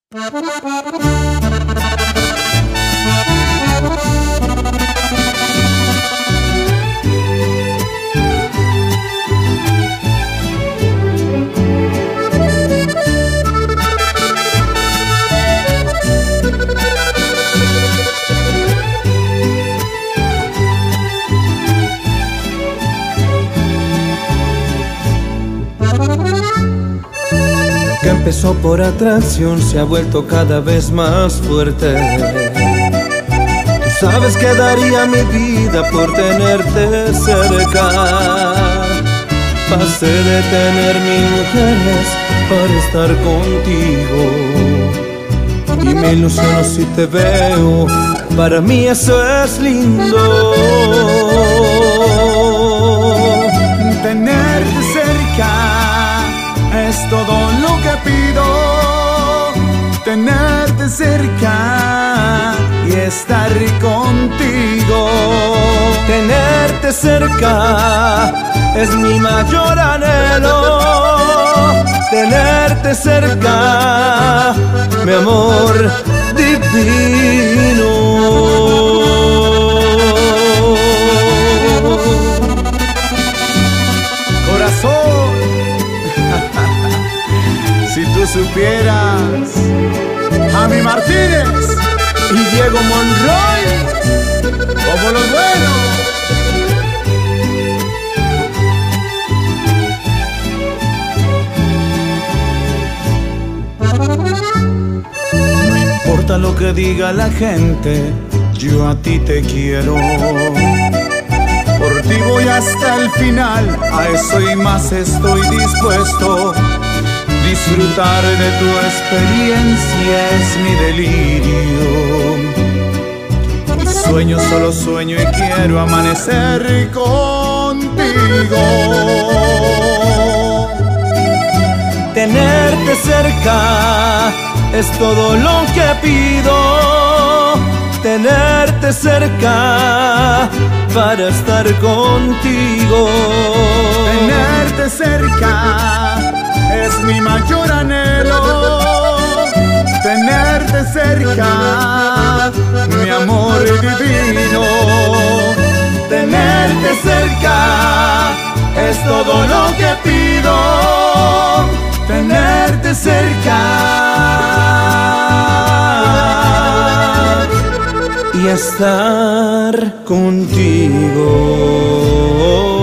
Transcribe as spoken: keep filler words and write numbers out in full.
Que empezó por atracción se ha vuelto cada vez más fuerte. Tú sabes que daría mi vida por tenerte cerca. Pasé de tener mil mujeres para estar contigo, y me ilusiono si te veo, para mí eso es lindo. Tenerte cerca es todo lo que pido, tenerte cerca y estar contigo. Tenerte cerca es mi mayor anhelo, tenerte cerca, mi amor divino. Corazón, si tú supieras, Javi Martínez y Diego Monroy, como los buenos. No importa lo que diga la gente, yo a ti te quiero. Por ti voy hasta el final, a eso y más estoy dispuesto. Disfrutar de tu experiencia es mi delirio. Y sueño, solo sueño y quiero amanecer contigo. Tenerte cerca es todo lo que pido, tenerte cerca para estar contigo. Tenerte cerca es mi mayor anhelo, tenerte cerca, mi amor divino. Tenerte cerca es todo lo que pido, tenerte cerca y estar contigo.